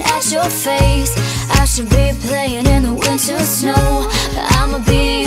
at your face. I should be playing in the winter snow, but I'ma be